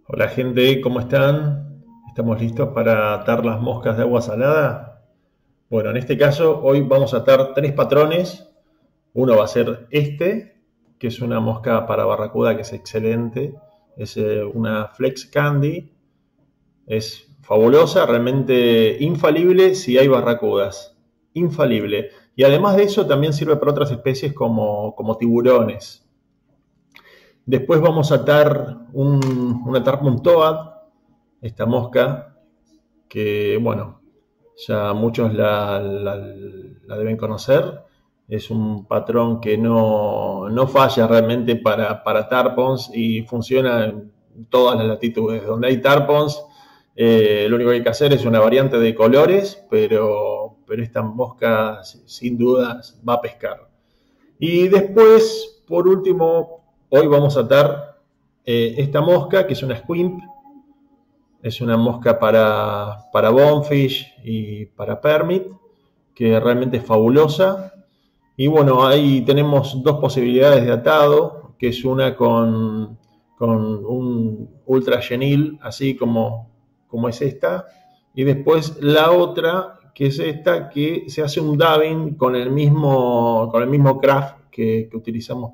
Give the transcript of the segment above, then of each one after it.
Hola gente, ¿cómo están? ¿Estamos listos para atar las moscas de agua salada? Bueno, en este caso hoy vamos a atar tres patrones. Uno va a ser este, que es una mosca para barracuda que es excelente. Es una Flex Candy. Es fabulosa, realmente infalible si hay barracudas. Infalible. Y además de eso también sirve para otras especies como tiburones. Después vamos a atar una Tarpon Toad, esta mosca que, bueno, ya muchos la deben conocer. Es un patrón que no falla realmente para tarpons y funciona en todas las latitudes. Donde hay tarpons, lo único que hay que hacer es una variante de colores, pero esta mosca sin dudas va a pescar. Y después, por último, hoy vamos a atar esta mosca, que es una squimp. Es una mosca para bonefish y para permit, que realmente es fabulosa. Y bueno, ahí tenemos dos posibilidades de atado, que es una con un ultra genil, así como es esta. Y después la otra, que es esta, que se hace un dubbing con el mismo craft que utilizamos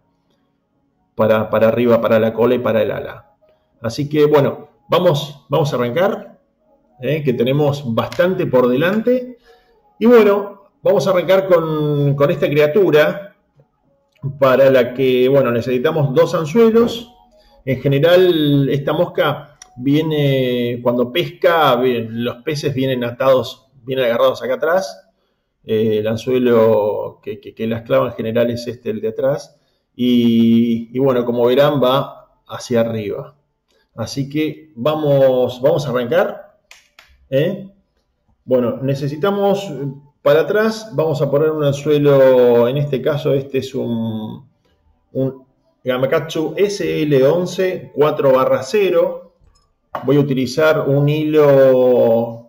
para arriba, para la cola y para el ala. Así que bueno, vamos a arrancar, que tenemos bastante por delante. Y bueno, vamos a arrancar con esta criatura para la que, bueno, necesitamos dos anzuelos. En general, esta mosca viene, cuando pesca, los peces vienen atados, vienen agarrados acá atrás. El anzuelo que la clava en general es este, el de atrás. Y bueno, como verán, va hacia arriba. Así que vamos a arrancar. ¿eh? Bueno, necesitamos para atrás, vamos a poner un anzuelo, en este caso este es un Gamakatsu SL11 4/0. Voy a utilizar un hilo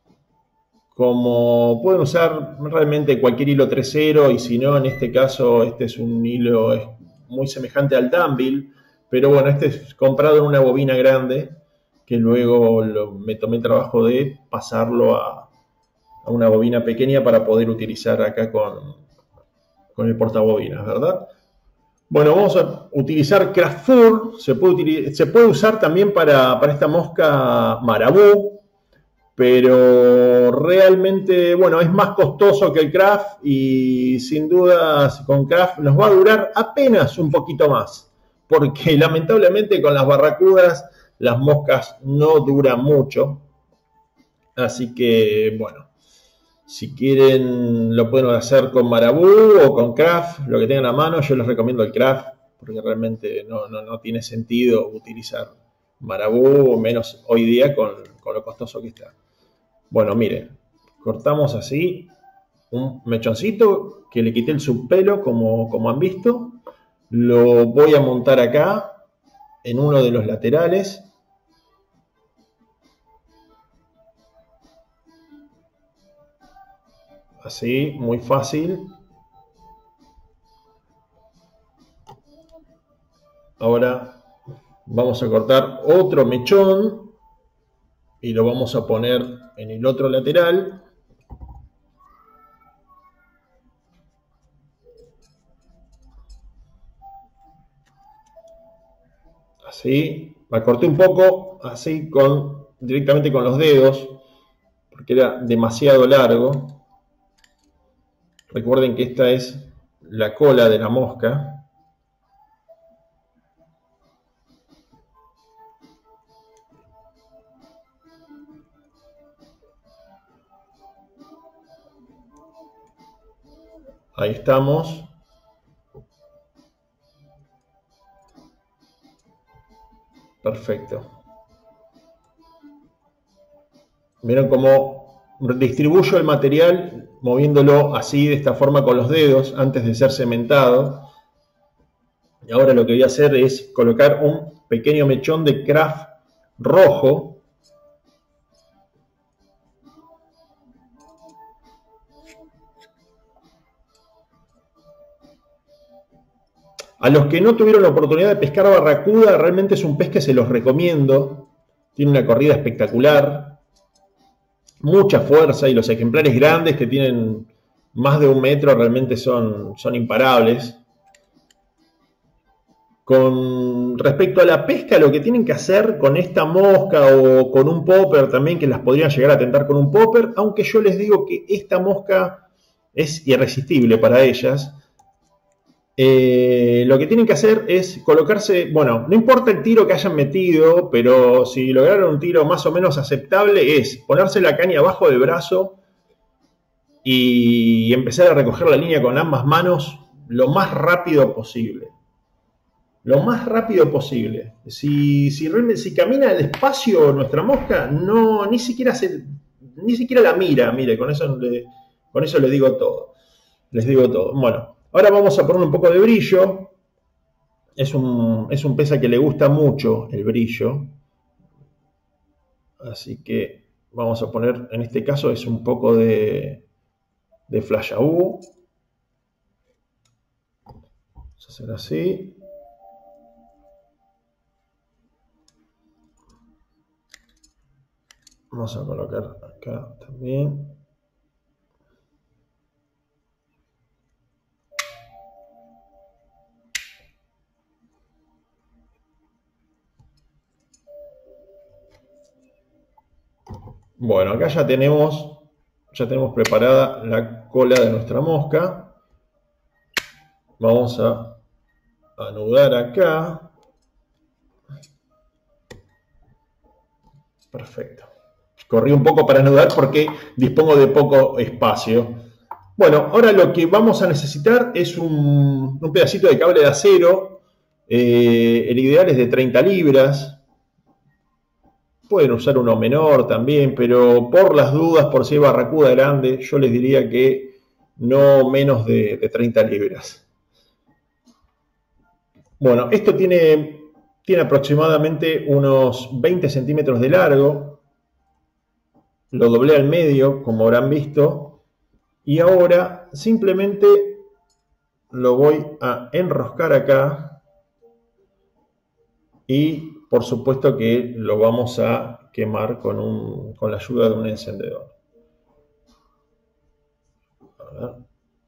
como pueden usar realmente cualquier hilo 3/0 y si no, en este caso este es un hilo muy semejante al Dumbbell, pero bueno, este es comprado en una bobina grande que luego me tomé el trabajo de pasarlo a una bobina pequeña para poder utilizar acá con el portabobinas, ¿verdad? Bueno, vamos a utilizar Craft Fur, se puede usar también para esta mosca marabú, pero realmente, bueno, es más costoso que el craft y sin dudas con craft nos va a durar apenas un poquito más, porque lamentablemente con las barracudas las moscas no duran mucho, así que bueno, si quieren lo pueden hacer con marabú o con craft, lo que tengan a mano. Yo les recomiendo el craft porque realmente no tiene sentido utilizar marabú, menos hoy día con lo costoso que está. Bueno, miren, cortamos así un mechoncito que le quité el subpelo, como han visto. Lo voy a montar acá en uno de los laterales. Así, muy fácil. Ahora vamos a cortar otro mechón y lo vamos a poner en el otro lateral. Así, la corté un poco, así directamente con los dedos, porque era demasiado largo. Recuerden que esta es la cola de la mosca. Ahí estamos. Perfecto. Vieron cómo distribuyo el material moviéndolo así, de esta forma con los dedos, antes de ser cementado. Y ahora lo que voy a hacer es colocar un pequeño mechón de craft rojo. A los que no tuvieron la oportunidad de pescar barracuda, realmente es un pez que se los recomiendo. Tiene una corrida espectacular, mucha fuerza, y los ejemplares grandes que tienen más de 1 metro realmente son imparables. Con respecto a la pesca, lo que tienen que hacer con esta mosca o con un popper también, que las podrían llegar a tentar con un popper, aunque yo les digo que esta mosca es irresistible para ellas. Lo que tienen que hacer es colocarse, bueno, no importa el tiro que hayan metido, pero si lograron un tiro más o menos aceptable, es ponerse la caña abajo del brazo y empezar a recoger la línea con ambas manos lo más rápido posible. Lo más rápido posible. Si camina despacio nuestra mosca, ni siquiera la mira. Mire, con eso les digo todo. Les digo todo. Bueno, ahora vamos a poner un poco de brillo. Es un pez a que le gusta mucho el brillo. Así que vamos a poner, en este caso es un poco de flash AU. Vamos a hacer así. Vamos a colocar acá también. Bueno, acá ya tenemos preparada la cola de nuestra mosca. Vamos a anudar acá. Perfecto. Corrí un poco para anudar porque dispongo de poco espacio. Bueno, ahora lo que vamos a necesitar es un pedacito de cable de acero. El ideal es de 30 libras. Pueden usar uno menor también, pero por las dudas, por si hay barracuda grande, yo les diría que no menos de 30 libras. Bueno, esto tiene aproximadamente unos 20 centímetros de largo. Lo doblé al medio, como habrán visto. Y ahora simplemente lo voy a enroscar acá. Y por supuesto que lo vamos a quemar con la ayuda de un encendedor. A ver.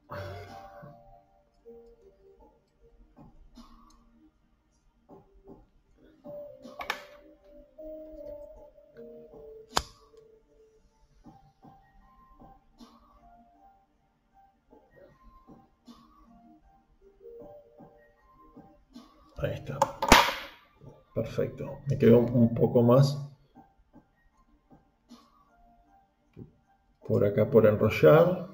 Ahí está. Perfecto. Me quedó un poco más por acá por enrollar.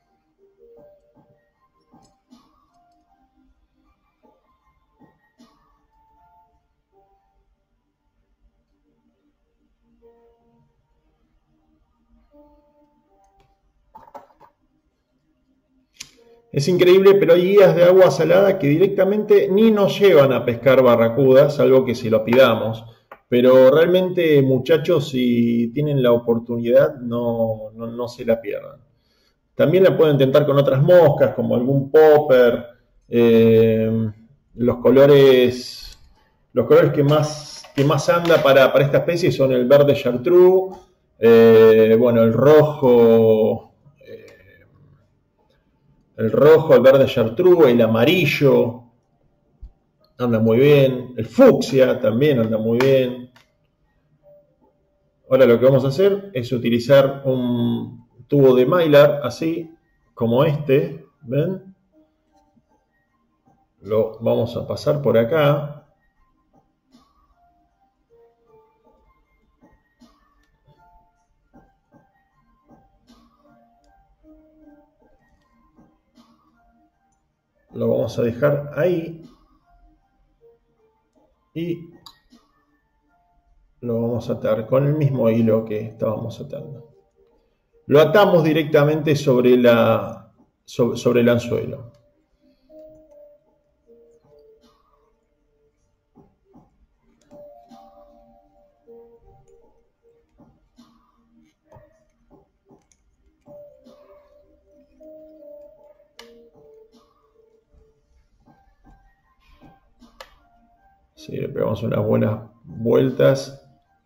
Es increíble, pero hay guías de agua salada que directamente ni nos llevan a pescar barracudas, salvo que si lo pidamos. Pero realmente, muchachos, si tienen la oportunidad, no se la pierdan. También la pueden intentar con otras moscas, como algún popper. Los colores que más anda para esta especie son el verde chartreux, bueno, el rojo, el verde chartreux, el amarillo anda muy bien, el fucsia también anda muy bien. Ahora lo que vamos a hacer es utilizar un tubo de mylar, así como este, ¿ven? Lo vamos a pasar por acá. Lo vamos a dejar ahí. Y lo vamos a atar con el mismo hilo que estábamos atando. Lo atamos directamente sobre el anzuelo. Sí, le pegamos unas buenas vueltas.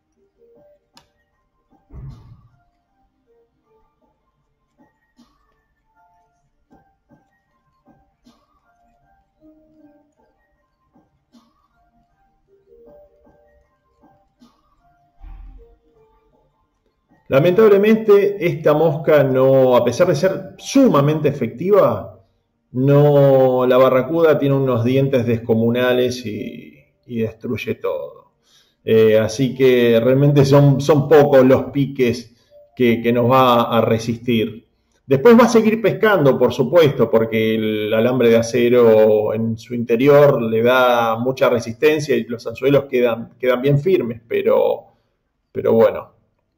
Lamentablemente, esta mosca no, a pesar de ser sumamente efectiva, no, la barracuda tiene unos dientes descomunales y destruye todo. Así que realmente son pocos los piques que nos va a resistir. Después va a seguir pescando, por supuesto, porque el alambre de acero en su interior le da mucha resistencia y los anzuelos quedan bien firmes, pero bueno.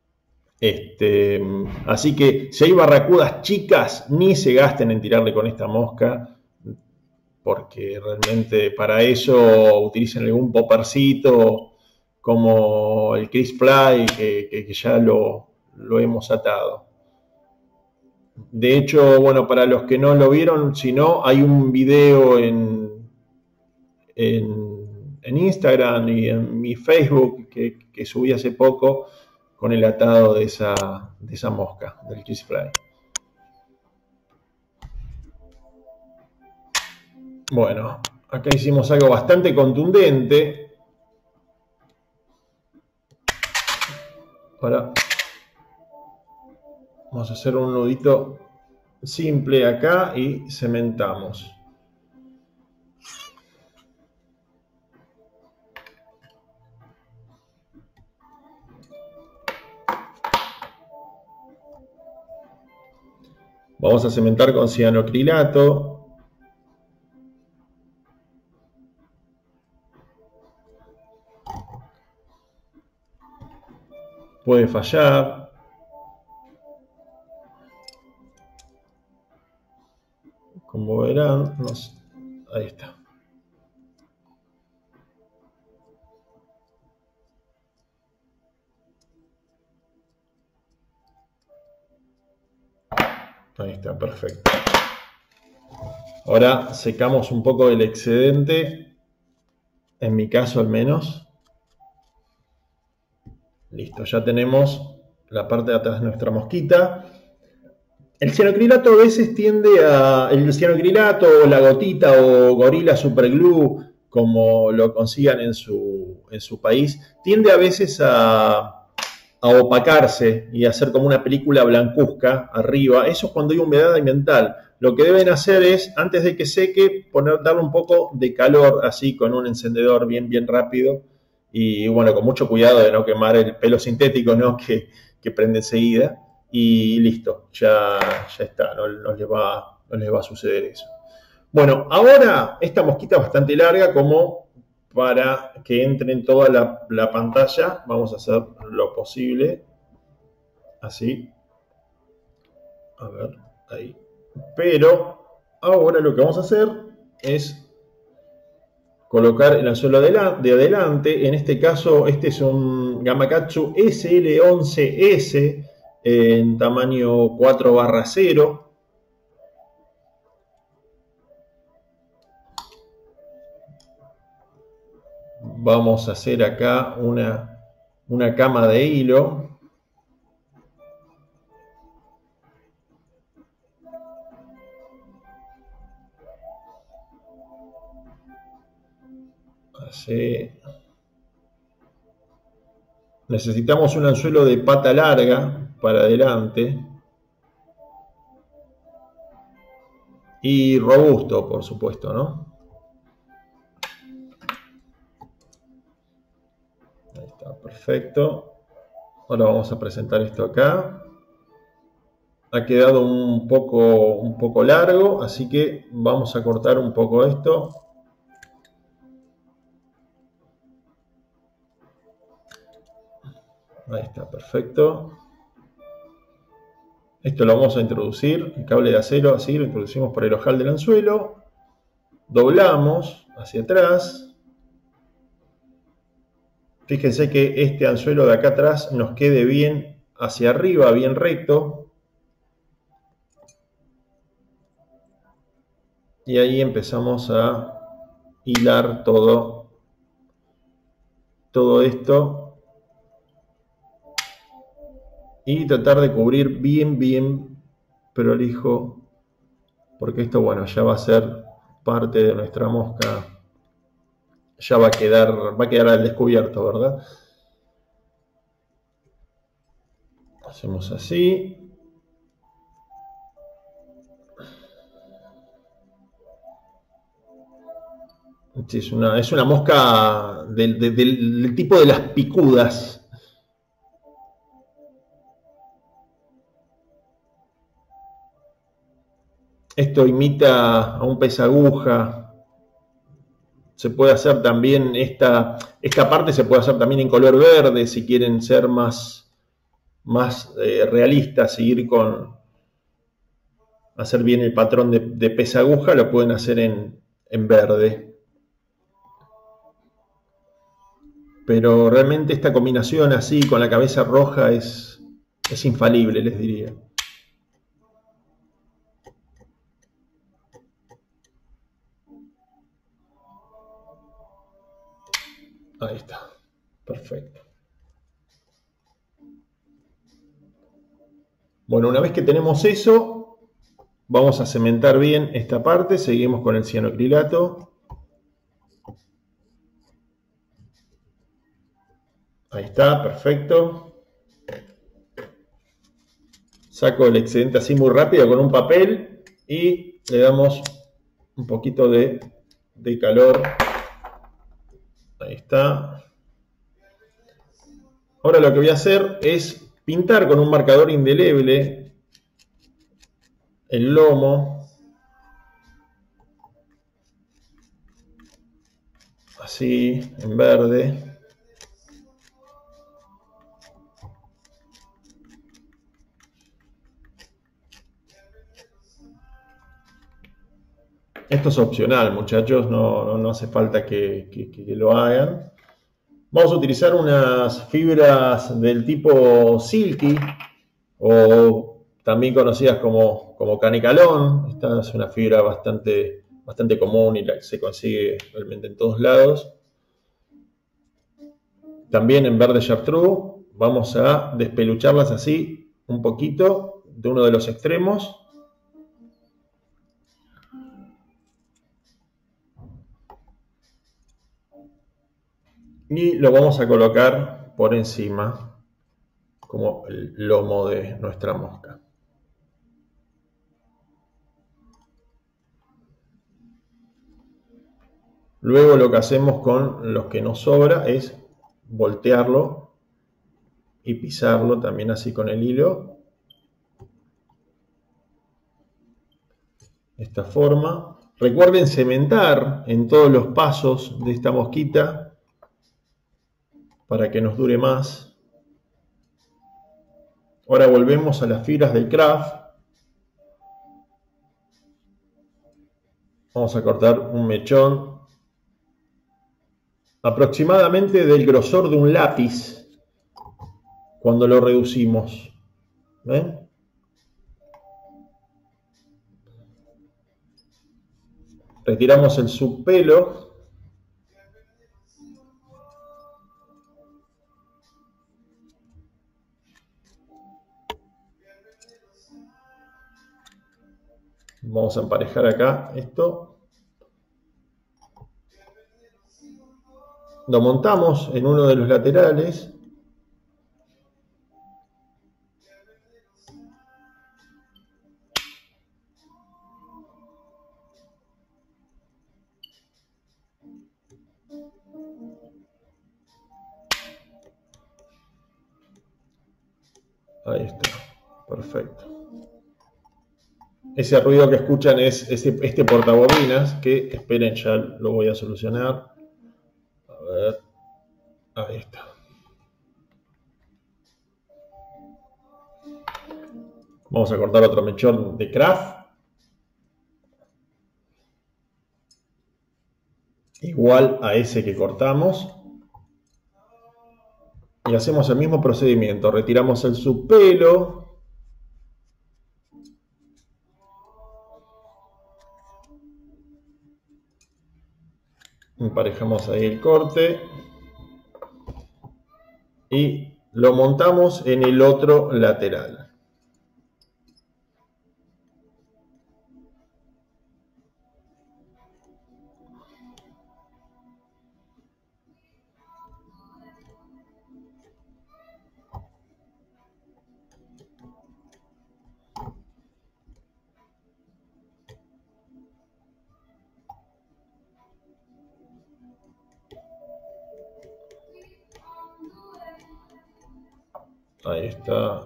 Así que si hay barracudas chicas, ni se gasten en tirarle con esta mosca, porque realmente para eso utilicen algún poppercito como el Chris Fly, que ya lo hemos atado. De hecho, bueno, para los que no lo vieron, si no, hay un video en Instagram y en mi Facebook que subí hace poco con el atado de esa mosca, del Chris Fly. Bueno, acá hicimos algo bastante contundente. Ahora vamos a hacer un nudito simple acá y cementamos. Vamos a cementar con cianocrilato. Puede fallar. Como verán, ahí está. Ahí está, perfecto. Ahora secamos un poco el excedente, en mi caso al menos. Listo, ya tenemos la parte de atrás de nuestra mosquita. El cianocrilato a veces el cianocrilato o la gotita o Gorilla Super Glue, como lo consigan en su país, tiende a veces a opacarse y a hacer como una película blancuzca arriba. Eso es cuando hay humedad ambiental. Lo que deben hacer es, antes de que seque, darle un poco de calor así con un encendedor bien rápido y bueno, con mucho cuidado de no quemar el pelo sintético, ¿no? que prende enseguida. Y listo, ya está, no les va a suceder eso. Bueno, ahora esta mosquita es bastante larga como para que entre en toda la pantalla. Vamos a hacer lo posible. Así. A ver, ahí. Pero ahora lo que vamos a hacer es colocar el anzuelo de adelante. En este caso, este es un Gamakatsu SL11S en tamaño 4/0. Vamos a hacer acá una cama de hilo. Así. Necesitamos un anzuelo de pata larga para adelante y robusto, por supuesto, ¿no? Ahí está, perfecto. Ahora vamos a presentar esto acá. Ha quedado un poco largo, así que vamos a cortar un poco esto. Ahí está, perfecto. Esto lo vamos a introducir, el cable de acero, así lo introducimos por el ojal del anzuelo. Doblamos hacia atrás. Fíjense que este anzuelo de acá atrás nos quede bien hacia arriba, bien recto. Y ahí empezamos a hilar todo todo esto y tratar de cubrir bien prolijo, porque esto, bueno, ya va a ser parte de nuestra mosca, ya va a quedar al descubierto, ¿verdad? Hacemos así. Sí, es una mosca del tipo de las picudas. Esto imita a un pez aguja. Se puede hacer también, esta parte se puede hacer también en color verde si quieren ser más realistas, seguir hacer bien el patrón de pez aguja, lo pueden hacer en verde. Pero realmente esta combinación así con la cabeza roja es infalible, les diría. Ahí está, perfecto. Bueno, una vez que tenemos eso, vamos a cementar bien esta parte, seguimos con el cianocrilato. Ahí está, perfecto. Saco el excedente así muy rápido con un papel y le damos un poquito de calor. Ahí está. Ahora lo que voy a hacer es pintar con un marcador indeleble el lomo. Así, en verde. Esto es opcional, muchachos, no hace falta que lo hagan. Vamos a utilizar unas fibras del tipo silky o también conocidas como canicalón. Esta es una fibra bastante común y se consigue realmente en todos lados. También en verde chartreuse vamos a despelucharlas así un poquito de uno de los extremos. Y lo vamos a colocar por encima como el lomo de nuestra mosca. Luego lo que hacemos con los que nos sobra es voltearlo y pisarlo también así con el hilo. De esta forma. Recuerden cementar en todos los pasos de esta mosquita para que nos dure más. Ahora volvemos a las fibras del craft. Vamos a cortar un mechón aproximadamente del grosor de un lápiz cuando lo reducimos. ¿Ven? Retiramos el subpelo. Vamos a emparejar acá esto. Lo montamos en uno de los laterales. Ahí está, perfecto. Ese ruido que escuchan es este portabobinas, que esperen, ya lo voy a solucionar. A ver, ahí está. Vamos a cortar otro mechón de craft. Igual a ese que cortamos. Y hacemos el mismo procedimiento. Retiramos el subpelo. Emparejamos ahí el corte. y lo montamos en el otro lateral. Ahí está.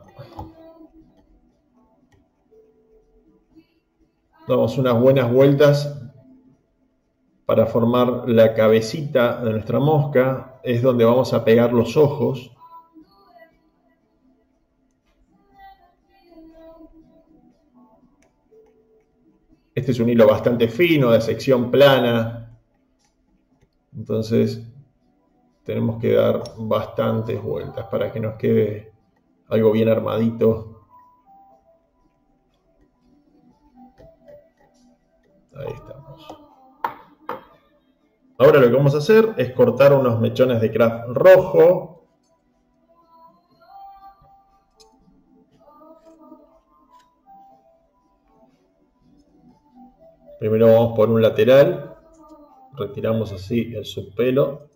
Damos unas buenas vueltas para formar la cabecita de nuestra mosca. Es donde vamos a pegar los ojos. Este es un hilo bastante fino, de sección plana. Entonces tenemos que dar bastantes vueltas para que nos quede algo bien armadito. Ahí estamos. Ahora lo que vamos a hacer es cortar unos mechones de craft rojo. Primero vamos por un lateral. Retiramos así el subpelo.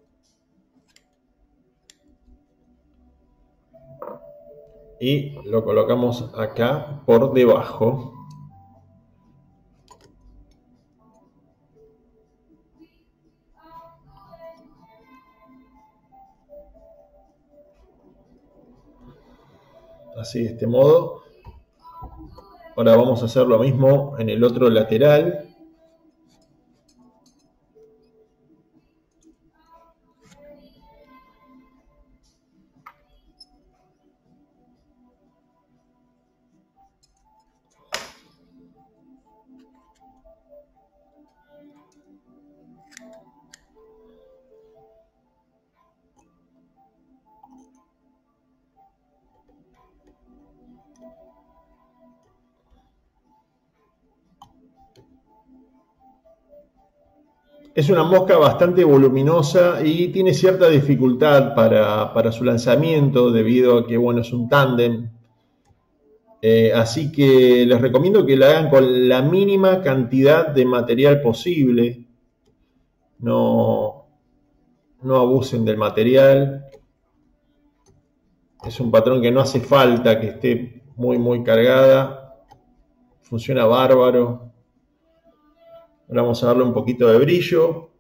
Y lo colocamos acá por debajo. Así, de este modo. Ahora vamos a hacer lo mismo en el otro lateral. Es una mosca bastante voluminosa y tiene cierta dificultad para su lanzamiento debido a que, bueno, es un tándem. Así que les recomiendo que la hagan con la mínima cantidad de material posible. No abusen del material. Es un patrón que no hace falta que esté muy cargada. Funciona bárbaro. Ahora vamos a darle un poquito de brillo.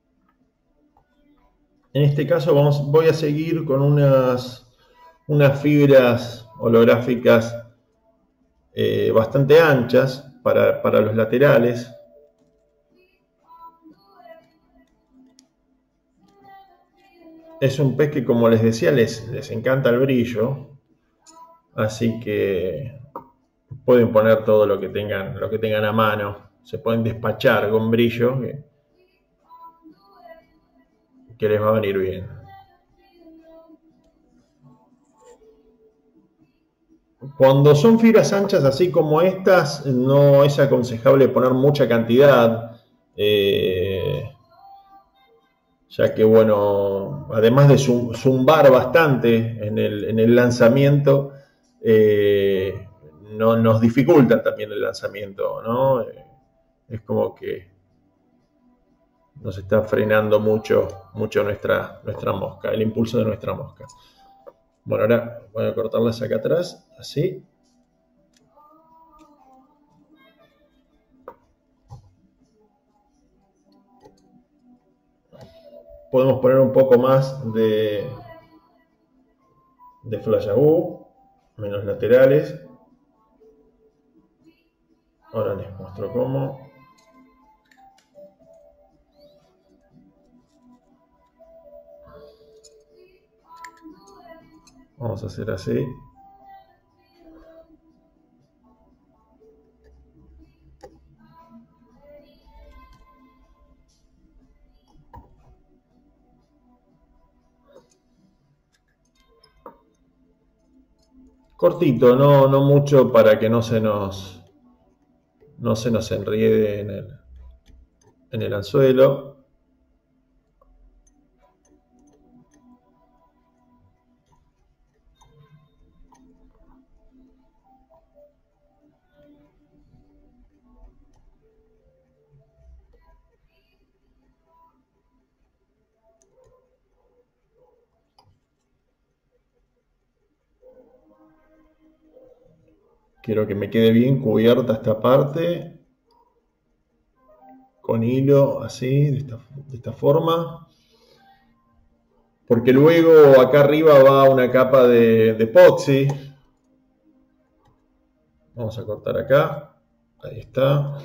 En este caso voy a seguir con unas fibras holográficas bastante anchas para los laterales. Es un pez que, como les decía, les encanta el brillo. Así que pueden poner todo lo que tengan a mano. Se pueden despachar con brillo, que les va a venir bien. Cuando son fibras anchas así como estas, no es aconsejable poner mucha cantidad, ya que, bueno, además de zumbar bastante en el lanzamiento, nos dificultan también el lanzamiento, ¿no? Es como que nos está frenando mucho nuestra mosca, el impulso de nuestra mosca. Bueno, ahora voy a cortarlas acá atrás, así. Podemos poner un poco más de flayabú, menos laterales. Ahora les muestro cómo. Vamos a hacer así. Cortito, no mucho para que no se nos enriede en el anzuelo. Quiero que me quede bien cubierta esta parte. Con hilo, así, de esta forma. Porque luego acá arriba va una capa de epoxi. Vamos a cortar acá. Ahí está.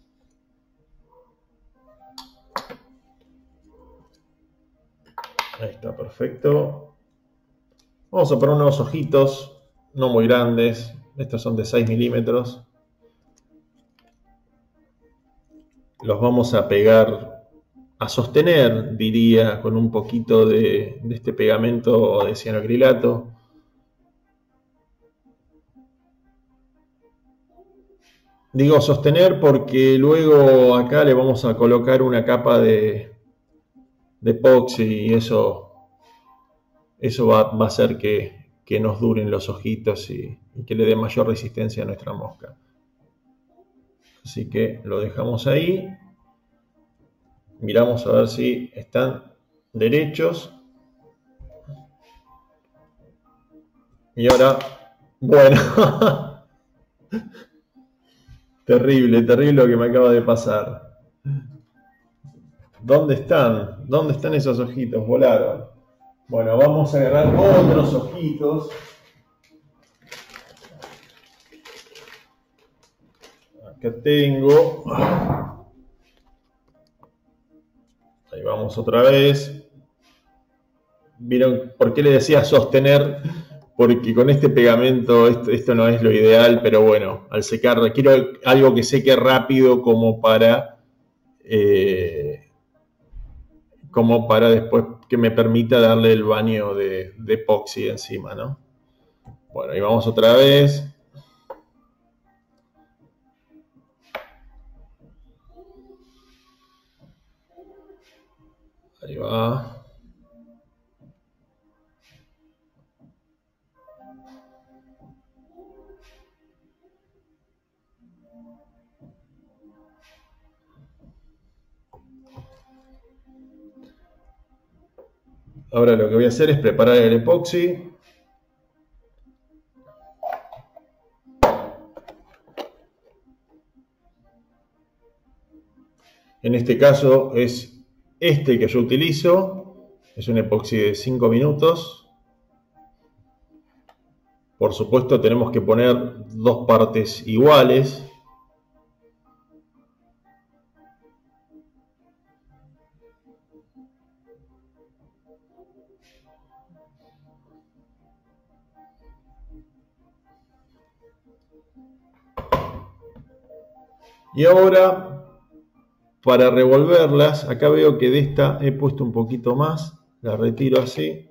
Ahí está, perfecto. Vamos a poner unos ojitos, no muy grandes. Estos son de 6 milímetros. Los vamos a pegar, a sostener, diría, con un poquito de este pegamento de cianoacrilato. Digo sostener porque luego acá le vamos a colocar una capa de epoxi y eso va a hacer que nos duren los ojitos y que le dé mayor resistencia a nuestra mosca. Así que lo dejamos ahí. Miramos a ver si están derechos. Y ahora, bueno, terrible lo que me acaba de pasar. ¿Dónde están? ¿Dónde están esos ojitos? Volaron. Bueno, vamos a agarrar otros ojitos. Acá tengo. Ahí vamos otra vez. ¿Vieron por qué le decía sostener? Porque con este pegamento esto no es lo ideal, pero bueno, al secar quiero algo que seque rápido como para después que me permita darle el baño de epoxi encima, ¿no? Bueno, ahí vamos otra vez. Ahí va. Ahora lo que voy a hacer es preparar el epoxi. En este caso es este que yo utilizo. Es un epoxi de 5 minutos. Por supuesto tenemos que poner 2 partes iguales. Y ahora, para revolverlas, acá veo que de esta he puesto un poquito más, la retiro así.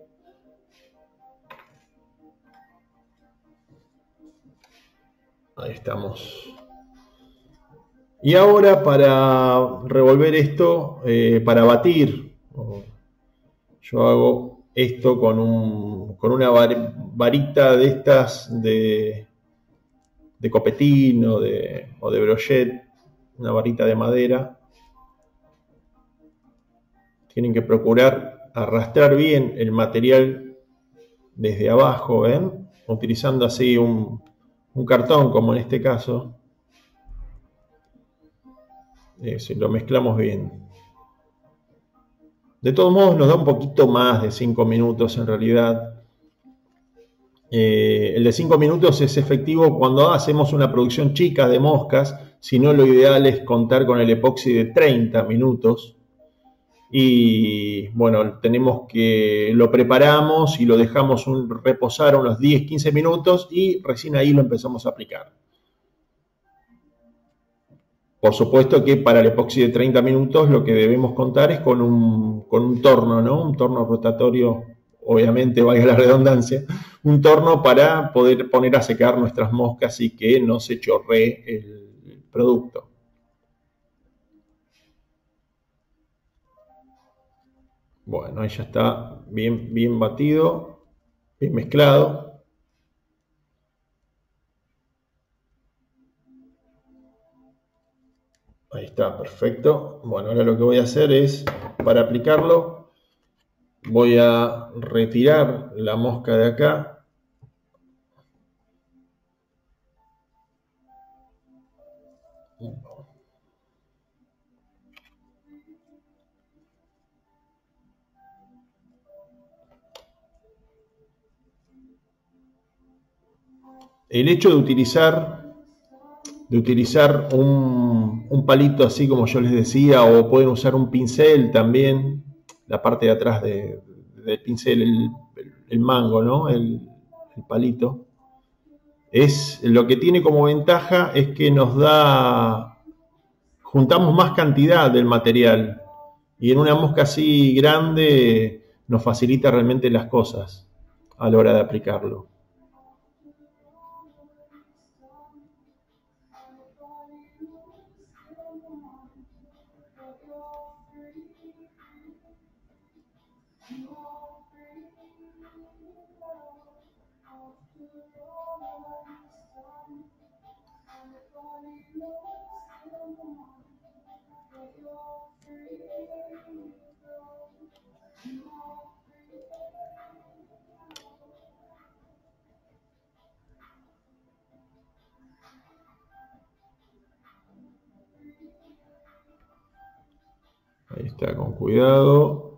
Ahí estamos. Y ahora para revolver esto, para batir, yo hago esto con una varita de estas de copetín o de brochet, una varita de madera. Tienen que procurar arrastrar bien el material desde abajo, ¿ven? Utilizando así un cartón, como en este caso. Si lo mezclamos bien. De todos modos nos da un poquito más de 5 minutos en realidad. El de 5 minutos es efectivo cuando hacemos una producción chica de moscas, si no lo ideal es contar con el epoxi de 30 minutos. Y bueno, lo preparamos y lo dejamos reposar unos 10-15 minutos y recién ahí lo empezamos a aplicar. Por supuesto que para el epoxi de 30 minutos lo que debemos contar es con un torno, ¿no? Un torno rotatorio, obviamente, valga la redundancia, un torno para poder poner a secar nuestras moscas y que no se chorree el producto. Bueno, ahí ya está bien batido, bien mezclado. Ahí está, perfecto. Bueno, ahora lo que voy a hacer es, para aplicarlo, voy a retirar la mosca de acá. el hecho de utilizar un palito así como yo les decía, o pueden usar un pincel también, la parte de atrás del pincel, el mango, ¿no? El palito. Lo que tiene como ventaja es que juntamos más cantidad del material, y en una mosca así grande nos facilita realmente las cosas a la hora de aplicarlo. Ahí está, con cuidado.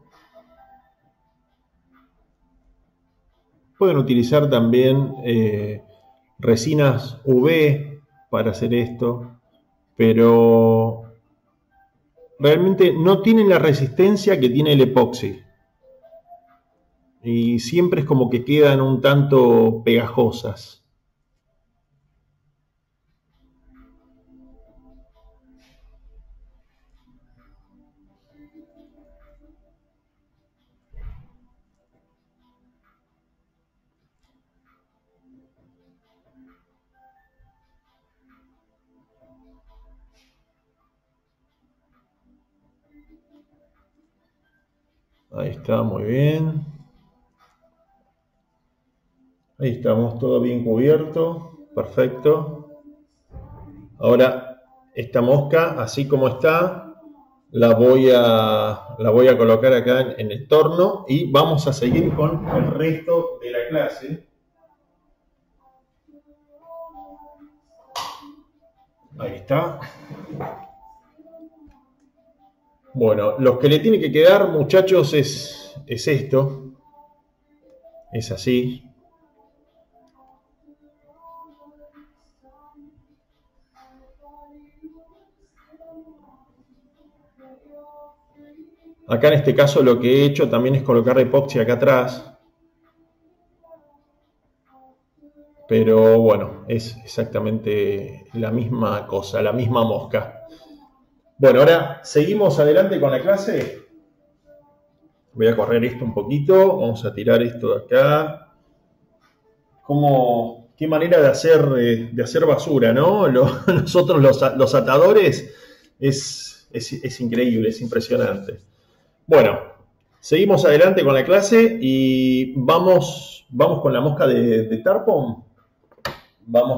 Pueden utilizar también resinas UV para hacer esto, pero realmente no tienen la resistencia que tiene el epoxi. Y siempre es como que quedan un tanto pegajosas. Ahí está, muy bien. Ahí estamos, todo bien cubierto. Perfecto. Ahora, esta mosca, así como está, la voy a colocar acá en el torno y vamos a seguir con el resto de la clase. Ahí está. Bueno, lo que le tiene que quedar, muchachos, es esto. Es así. Acá en este caso lo que he hecho también es colocar epoxi acá atrás. Pero bueno, es exactamente la misma cosa, la misma mosca. Bueno, ahora seguimos adelante con la clase. Voy a correr esto un poquito. Vamos a tirar esto de acá. Qué manera de hacer basura, ¿no? Nosotros los atadores es increíble, es impresionante. Bueno, seguimos adelante con la clase y vamos con la mosca de Tarpon. Vamos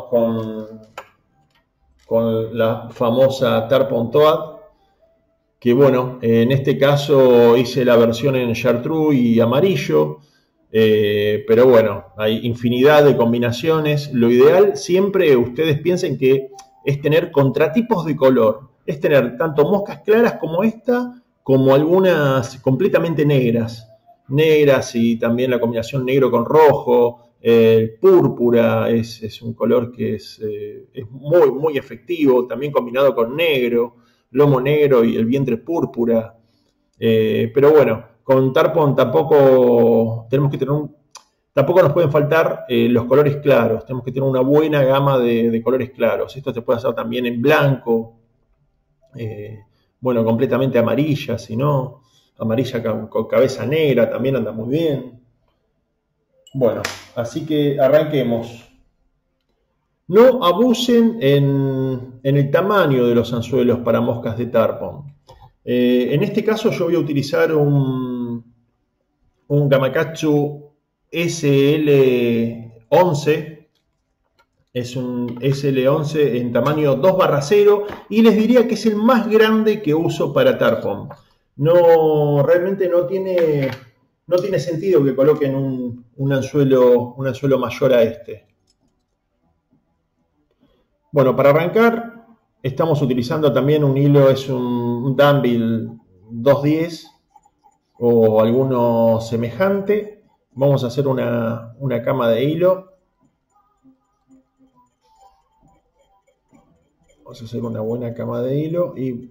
con la famosa Tarpon Toad, que bueno, en este caso hice la versión en chartreuse y amarillo, pero bueno, hay infinidad de combinaciones. Lo ideal siempre, ustedes piensen que es tener contratipos de color, es tener tanto moscas claras como esta, como algunas completamente negras y también la combinación negro con rojo. El púrpura es un color que es muy, muy efectivo, también combinado con negro, lomo negro y el vientre púrpura. Pero bueno, con Tarpon tampoco tenemos que tener tampoco nos pueden faltar los colores claros, tenemos que tener una buena gama de colores claros. Esto se puede hacer también en blanco, bueno, completamente amarilla, si no, amarilla con cabeza negra también anda muy bien. Bueno, así que arranquemos. No abusen en el tamaño de los anzuelos para moscas de Tarpon. En este caso yo voy a utilizar un Gamakatsu SL11. Es un SL11 en tamaño 2/0 y les diría que es el más grande que uso para Tarpon. Realmente no tiene sentido que coloquen un anzuelo mayor a este. Bueno, para arrancar estamos utilizando también un hilo, es un Danville 210 o alguno semejante. Vamos a hacer una cama de hilo. Vamos a hacer una buena cama de hilo y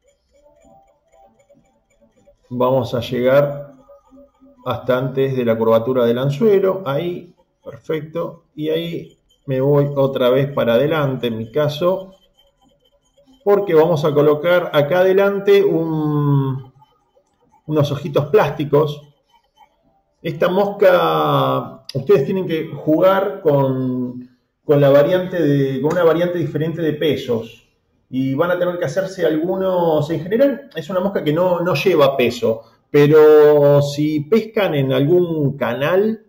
vamos a llegar hasta antes de la curvatura del anzuelo. Ahí, perfecto. Y ahí me voy otra vez para adelante, en mi caso, porque vamos a colocar acá adelante unos ojitos plásticos. Esta mosca, ustedes tienen que jugar con una variante diferente de pesos. Y van a tener que hacerse algunos. En general, es una mosca que no lleva peso. Pero si pescan en algún canal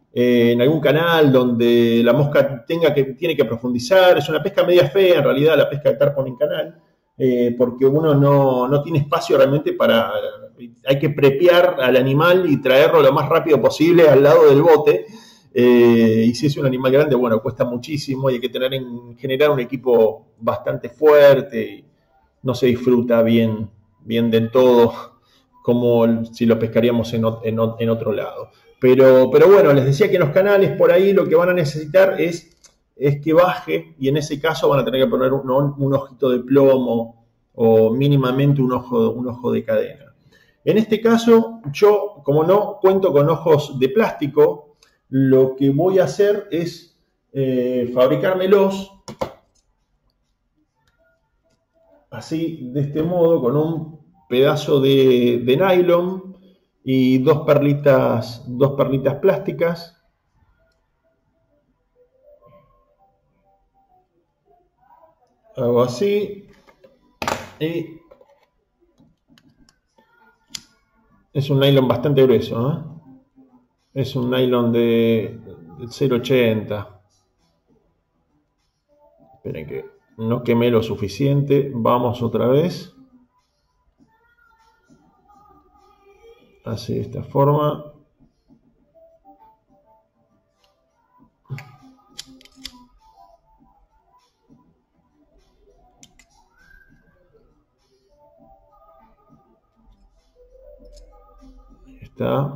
donde la mosca tiene que profundizar, es una pesca media fea, en realidad, la pesca de tarpon en canal, porque uno no tiene espacio realmente hay que prepear al animal y traerlo lo más rápido posible al lado del bote. Y si es un animal grande, bueno, cuesta muchísimo y hay que tener en general un equipo bastante fuerte y no se disfruta bien del todo como si lo pescaríamos en otro lado. Pero bueno, les decía que en los canales por ahí lo que van a necesitar es que baje, y en ese caso van a tener que poner un ojito de plomo o mínimamente un ojo de cadena. En este caso, yo, como no cuento con ojos de plástico, lo que voy a hacer es fabricármelos así, de este modo, con un pedazo de nylon y dos perlitas plásticas. Hago así y es un nylon bastante grueso, ¿eh? Es un nylon de 0,80. Esperen que no quemé lo suficiente. Vamos otra vez. Así, de esta forma. Ahí está.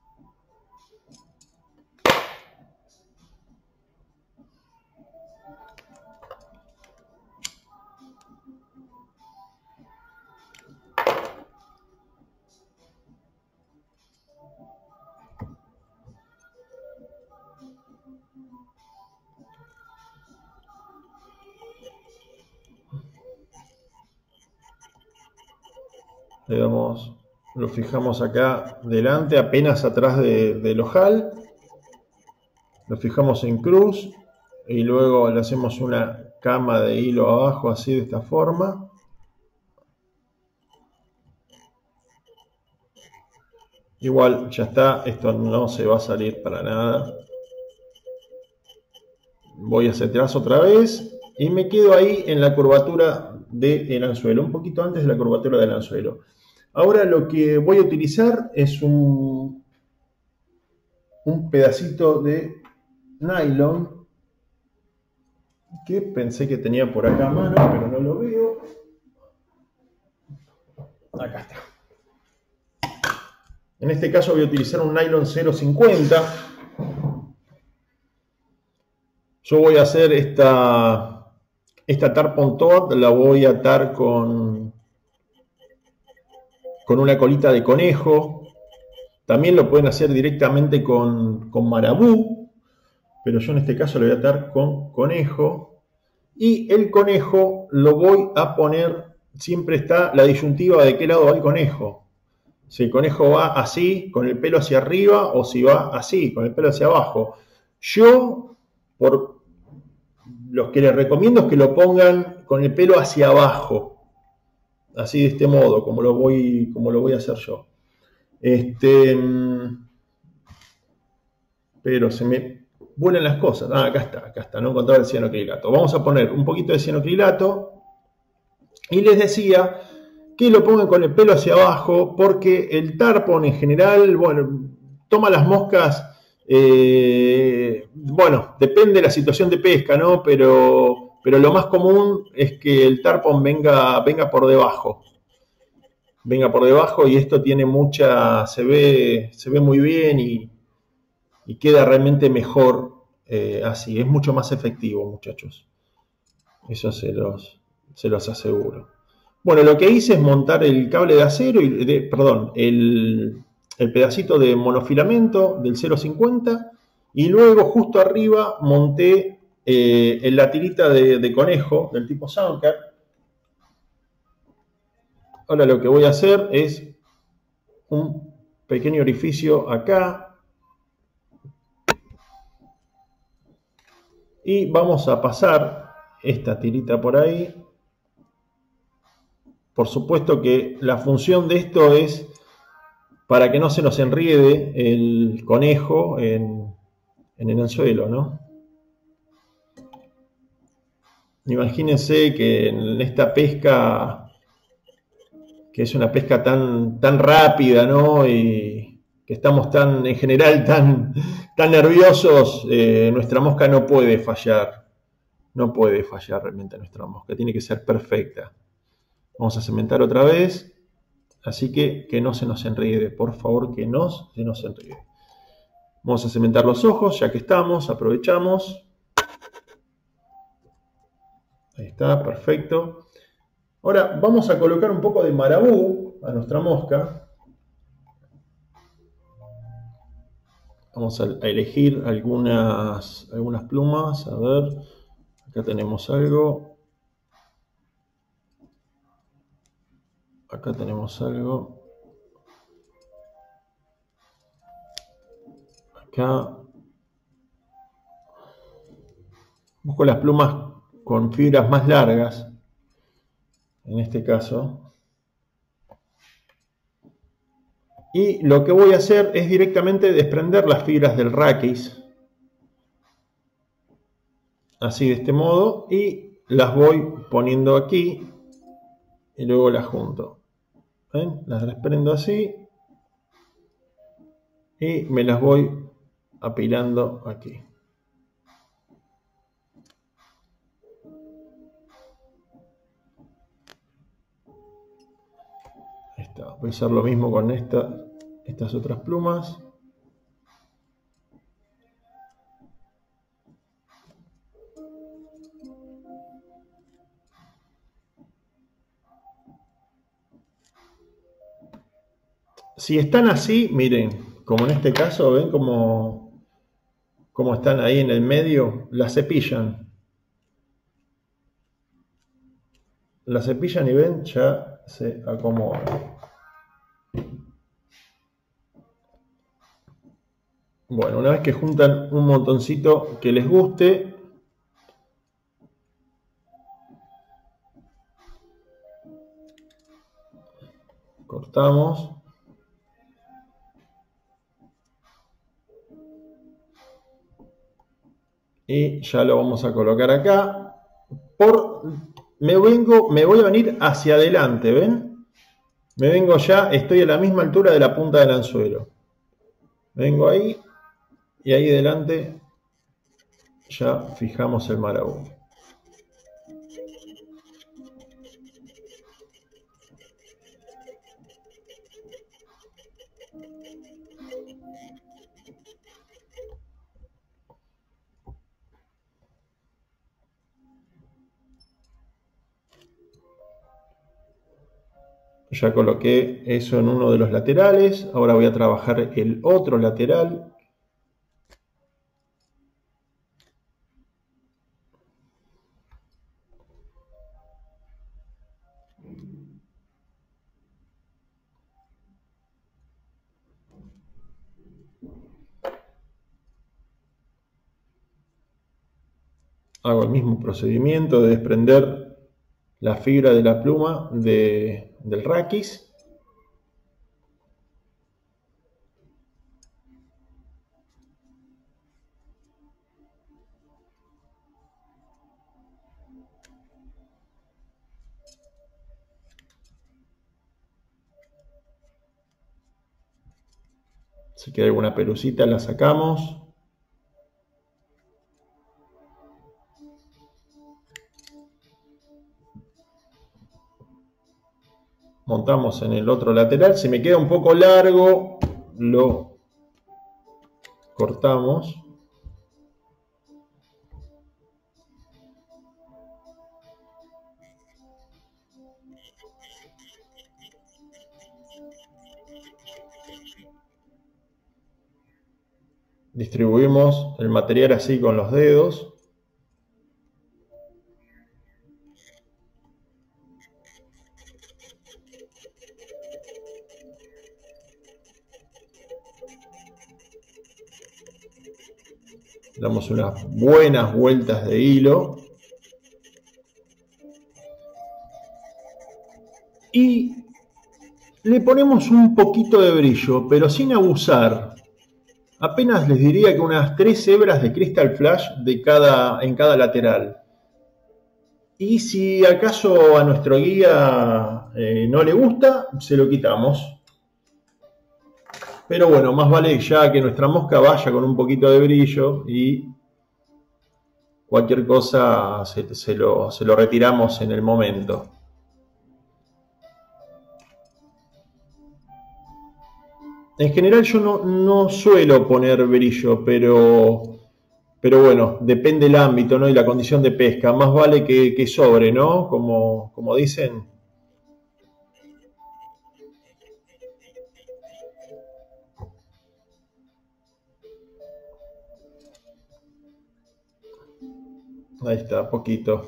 Le damos, lo fijamos acá delante, apenas atrás del ojal. Lo fijamos en cruz y luego le hacemos una cama de hilo abajo, así, de esta forma. Igual ya está, esto no se va a salir para nada. Voy hacia atrás otra vez y me quedo ahí en la curvatura del anzuelo, un poquito antes de la curvatura del anzuelo. Ahora lo que voy a utilizar es un pedacito de nylon que pensé que tenía por acá a mano, pero no lo veo. Acá está. En este caso voy a utilizar un nylon 0,50. Yo voy a hacer esta tarpon toad, la voy a atar con una colita de conejo. También lo pueden hacer directamente con marabú, pero yo en este caso lo voy a atar con conejo. Y el conejo lo voy a poner, siempre está la disyuntiva de qué lado va el conejo. Si el conejo va así, con el pelo hacia arriba, o si va así, con el pelo hacia abajo. Yo, por los que les recomiendo es que lo pongan con el pelo hacia abajo. Así, de este modo, como lo voy a hacer yo. Pero se me vuelan las cosas. Ah, acá está, no encontraba el cianocrilato. Vamos a poner un poquito de cianocrilato. Y les decía que lo pongan con el pelo hacia abajo, porque el tarpon en general, bueno, toma las moscas, bueno, depende de la situación de pesca, ¿no? Pero lo más común es que el tarpon venga por debajo. Venga por debajo, y esto tiene se ve muy bien y queda realmente mejor así. Es mucho más efectivo, muchachos. Eso se los se los aseguro. Bueno, lo que hice es montar el cable de acero, perdón, el pedacito de monofilamento del 0,50 y luego justo arriba monté la tirita de conejo del tipo Soundcard. Ahora lo que voy a hacer es un pequeño orificio acá y vamos a pasar esta tirita por ahí. Por supuesto que la función de esto es para que no se nos enriede el conejo en el anzuelo, ¿no? Imagínense que en esta pesca, que es una pesca tan rápida, ¿no? Y que estamos en general tan nerviosos, nuestra mosca no puede fallar. No puede fallar realmente nuestra mosca, tiene que ser perfecta. Vamos a cementar otra vez, así que no se nos enriede, por favor, que no se nos enriede. Vamos a cementar los ojos, ya que estamos, aprovechamos. Ahí está, perfecto. Ahora vamos a colocar un poco de marabú a nuestra mosca. Vamos a elegir algunas plumas. A ver, acá tenemos algo. Acá tenemos algo. Acá. Busco las plumas con fibras más largas. En este caso. Y lo que voy a hacer es directamente desprender las fibras del raquis. Así de este modo. Y las voy poniendo aquí. Y luego las junto. ¿Ven? Las desprendo así. Y me las voy apilando aquí. Ahí está. Voy a hacer lo mismo con estas otras plumas. Si están así, miren, como en este caso, ven cómo están ahí en el medio, la cepillan. La cepillan y ven, ya se acomoda. Bueno, una vez que juntan un montoncito que les guste, cortamos. Y ya lo vamos a colocar acá. Me voy a venir hacia adelante, ¿ven? Me vengo ya, estoy a la misma altura de la punta del anzuelo. Vengo ahí y ahí delante ya fijamos el marabú. Ya coloqué eso en uno de los laterales. Ahora voy a trabajar el otro lateral. Hago el mismo procedimiento de desprender la fibra de la pluma del raquis. Si queda alguna pelucita la sacamos. Montamos en el otro lateral. Si me queda un poco largo, lo cortamos. Distribuimos el material así con los dedos. Damos unas buenas vueltas de hilo. Y le ponemos un poquito de brillo, pero sin abusar. Apenas les diría que unas 3 hebras de Crystal Flash en cada lateral. Y si acaso a nuestro guía no le gusta, se lo quitamos. Pero bueno, más vale ya que nuestra mosca vaya con un poquito de brillo y cualquier cosa se lo retiramos en el momento. En general yo no suelo poner brillo, pero bueno, depende del ámbito, ¿no? Y la condición de pesca. Más vale que sobre, ¿no? Como dicen. Ahí está, poquito.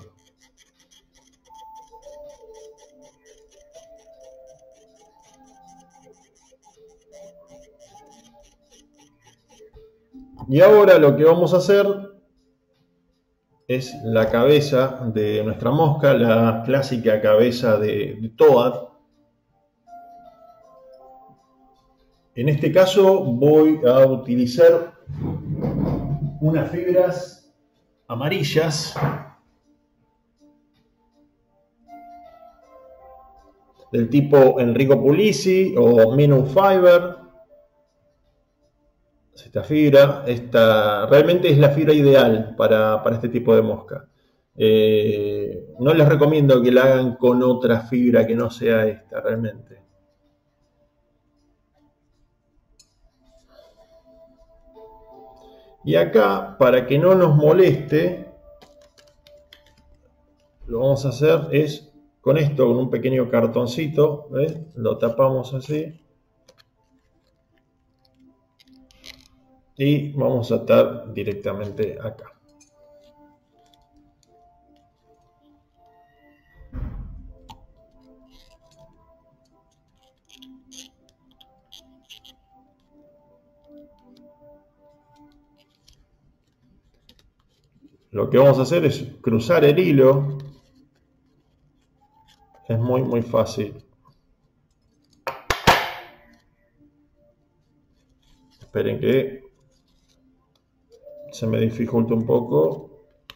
Y ahora lo que vamos a hacer es la cabeza de nuestra mosca, la clásica cabeza de Toad. En este caso voy a utilizar unas fibras amarillas del tipo Enrico Puglisi o Minnow Fiber. Esta fibra, realmente es la fibra ideal para este tipo de mosca. No les recomiendo que la hagan con otra fibra que no sea esta, realmente. Y acá, para que no nos moleste, lo vamos a hacer es con esto, con un pequeño cartoncito, ¿ves? Lo tapamos así. Y vamos a atar directamente acá. Lo que vamos a hacer es cruzar el hilo. Es muy fácil. Esperen que se me dificulta un poco.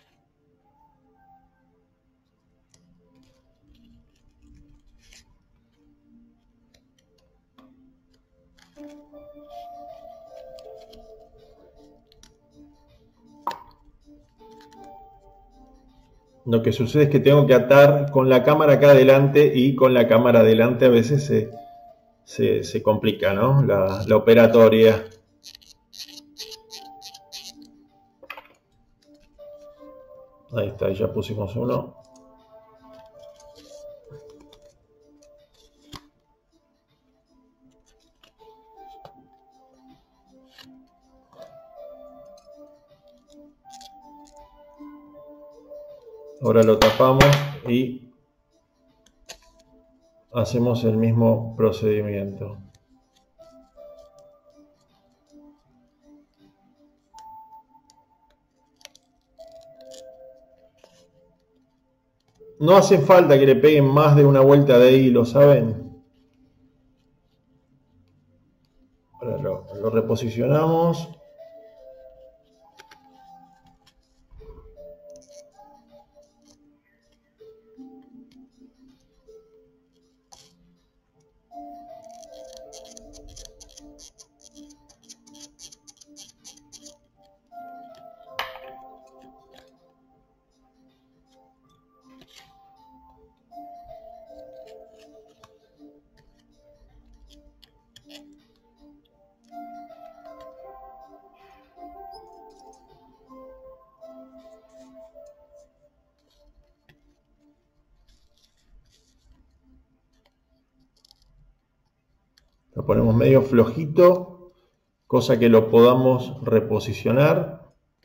Lo que sucede es que tengo que atar con la cámara acá adelante y con la cámara adelante a veces se complica, ¿no? La operatoria. Ahí está, ya pusimos uno. Ahora lo tapamos y hacemos el mismo procedimiento. No hace falta que le peguen más de una vuelta de hilo, ¿saben? Ahora lo reposicionamos. Lo ponemos medio flojito cosa que lo podamos reposicionar.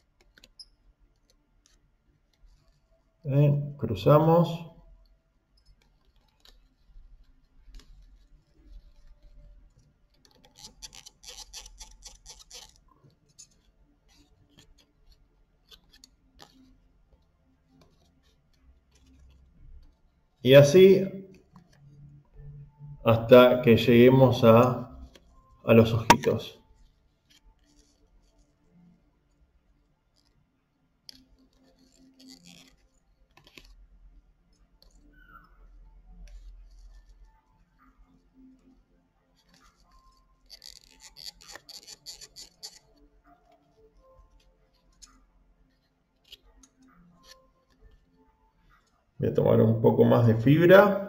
Cruzamos. Y así hasta que lleguemos a los ojitos. Voy a tomar un poco más de fibra.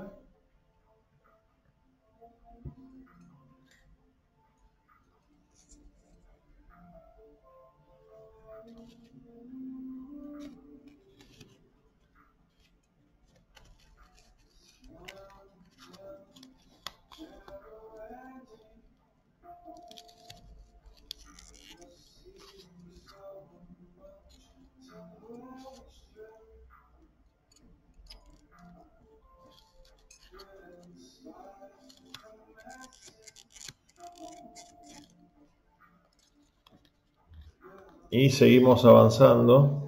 Y seguimos avanzando.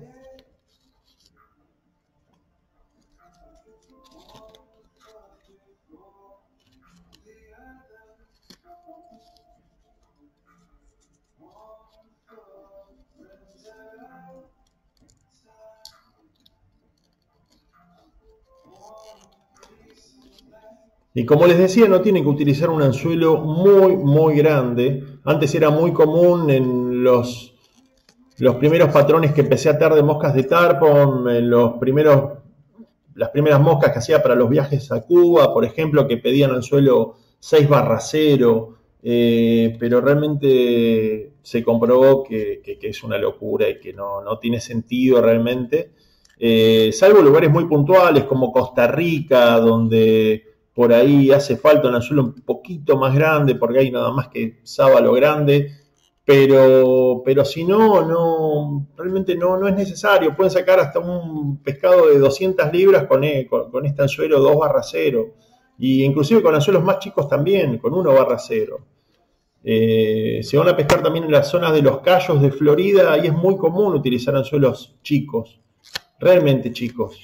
Y como les decía, no tienen que utilizar un anzuelo muy grande. Antes era muy común en los primeros patrones que empecé a atar de moscas de tarpon, en las primeras moscas que hacía para los viajes a Cuba, por ejemplo, que pedían anzuelo 6/0, pero realmente se comprobó que es una locura y que no tiene sentido realmente, salvo lugares muy puntuales como Costa Rica, donde por ahí hace falta un anzuelo un poquito más grande, porque hay nada más que sábalo grande. Pero si no, realmente no es necesario. Pueden sacar hasta un pescado de 200 libras con este anzuelo 2/0. Y inclusive con anzuelos más chicos también, con 1/0. Se van a pescar también en las zonas de los Cayos de Florida y es muy común utilizar anzuelos chicos, realmente chicos.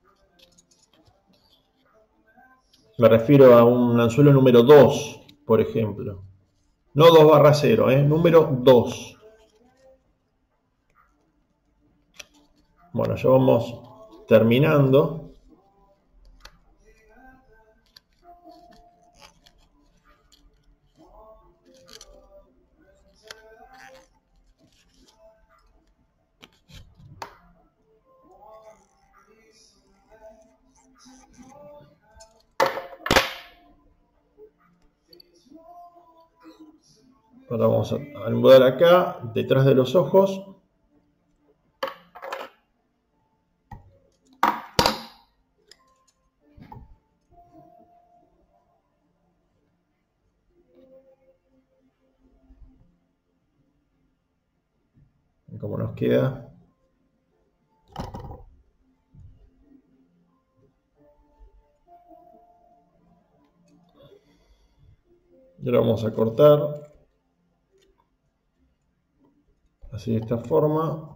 Me refiero a un anzuelo número 2, por ejemplo. No 2/0, número 2. Bueno, ya vamos terminando. Ahora vamos a almohadar acá, detrás de los ojos. Como nos queda. Y ahora vamos a cortar. Así de esta forma.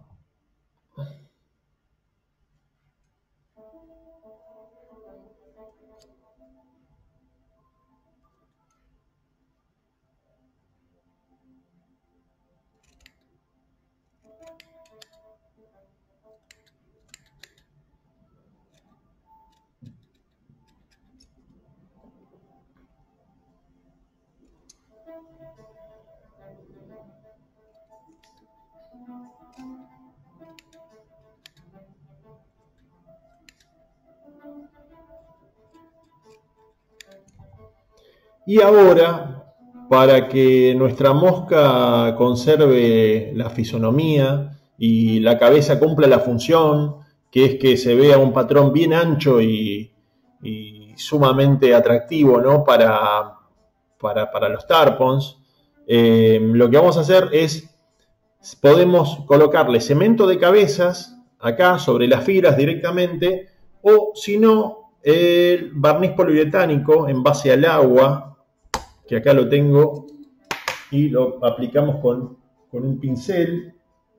Y ahora, para que nuestra mosca conserve la fisonomía y la cabeza cumpla la función, que es que se vea un patrón bien ancho y sumamente atractivo, ¿no? para los tarpons, Lo que vamos a hacer es, podemos colocarle cemento de cabezas acá sobre las fibras directamente, o si no, el barniz poliuretánico en base al agua, que acá lo tengo, y lo aplicamos con un pincel,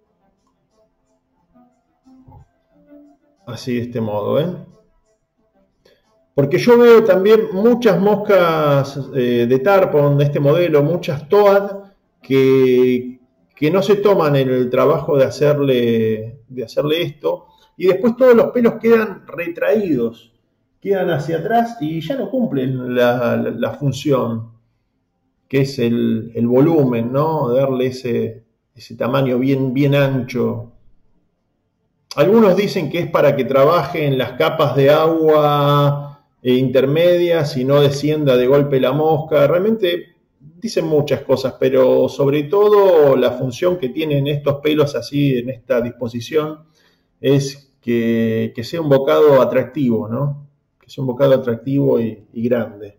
así de este modo, ¿eh? Porque yo veo también muchas moscas de Tarpon de este modelo, muchas Toad, que no se toman el trabajo de hacerle esto, y después todos los pelos quedan retraídos, quedan hacia atrás y ya no cumplen la función, que es el volumen, ¿no? Darle ese tamaño bien ancho. Algunos dicen que es para que trabaje en las capas de agua intermedias y no descienda de golpe la mosca. Realmente dicen muchas cosas, pero sobre todo la función que tienen estos pelos así en esta disposición es que sea un bocado atractivo, ¿no? Que sea un bocado atractivo y grande.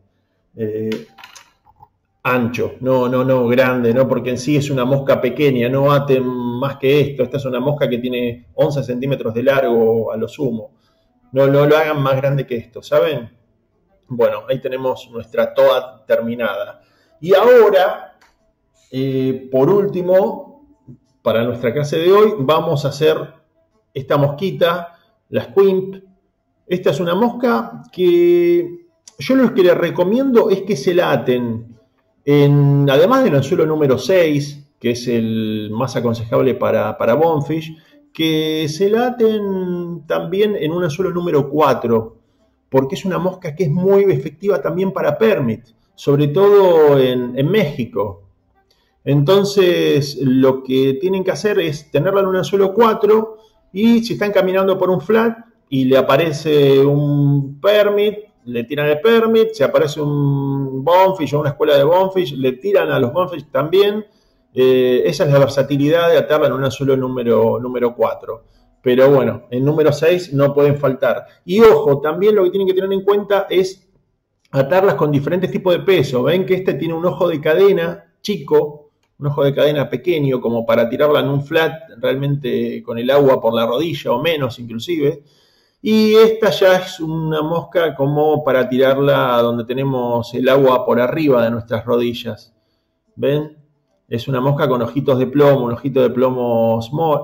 Ancho, no grande, ¿no? Porque en sí es una mosca pequeña, no aten más que esto. Esta es una mosca que tiene 11 centímetros de largo a lo sumo. No lo hagan más grande que esto, ¿saben? Bueno, ahí tenemos nuestra toa terminada. Y ahora, por último, para nuestra clase de hoy, vamos a hacer esta mosquita, la squimp. Esta es una mosca que yo lo que les recomiendo es que se la aten además del anzuelo número 6, que es el más aconsejable para Bonefish, que se la aten también en un anzuelo número 4, porque es una mosca que es muy efectiva también para Permit, sobre todo en México. Entonces, lo que tienen que hacer es tenerla en un anzuelo 4 y si están caminando por un flat y le aparece un Permit, le tiran el Permit, si aparece un Bonefish o una escuela de Bonefish, le tiran a los Bonefish también. Esa es la versatilidad de atarla en un anzuelo número 4. Pero bueno, en número 6 no pueden faltar. Y ojo, también lo que tienen que tener en cuenta es atarlas con diferentes tipos de peso. Ven que este tiene un ojo de cadena chico, un ojo de cadena pequeño, como para tirarla en un flat realmente con el agua por la rodilla o menos inclusive. Y esta ya es una mosca como para tirarla donde tenemos el agua por arriba de nuestras rodillas. ¿Ven? Es una mosca con ojitos de plomo, un ojito de plomo